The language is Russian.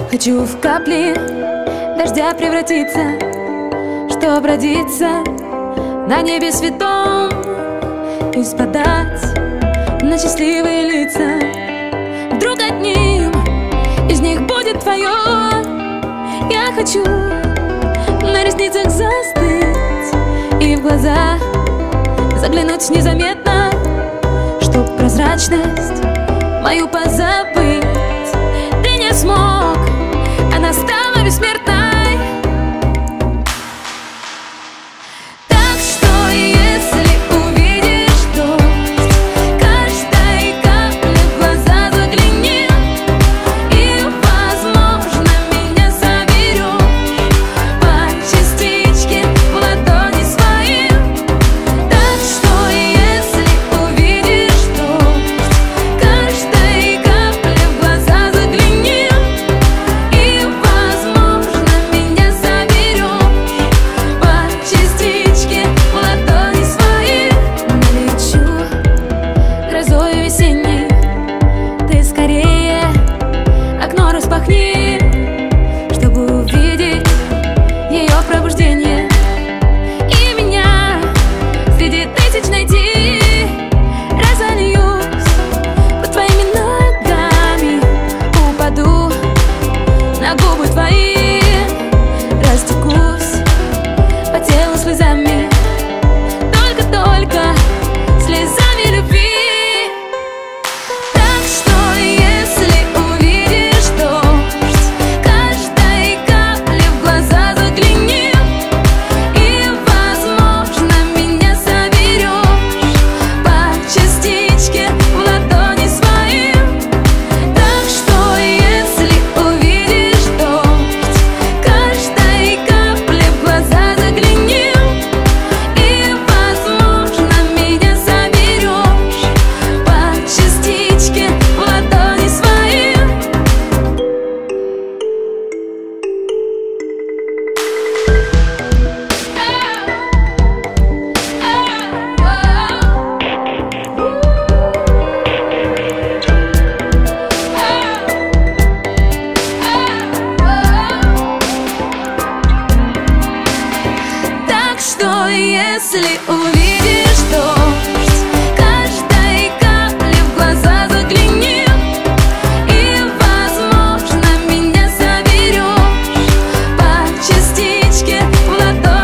Хочу в капли дождя превратиться, чтоб родиться на небе святом и спадать на счастливые лица. Вдруг одним из них будет твое. Я хочу на ресницах застыть и в глаза заглянуть незаметно, чтоб прозрачность мою позабыть. Ты не смог, она стала бессмертной. Так что если увидишь дождь, каждой капле в глаза загляни, и, возможно, меня заберешь по частичке в ладони свои. Так что если увидишь дождь, каждой капле в глаза загляни, и, возможно, меня заберешь по частичке в ладони свои. Налечу грозой весенней, ты скорее окно распахни, чтобы увидеть ее пробуждение и меня среди тысяч найти. Разольюсь под твоими ногами, упаду на губы твои, растекусь по телу слезами, только слезами любви. Так что если увидишь дождь, каждой капле в глаза загляни, и, возможно, меня заберешь по частичке в ладони свои. Так что если увидишь дождь, каждой капле в глаза загляни, и, возможно, меня заберешь по частичке в ладони свои. Так что если увидишь дождь, каждой капле в глаза загляни, и, возможно, меня заберешь по частичке в ладони.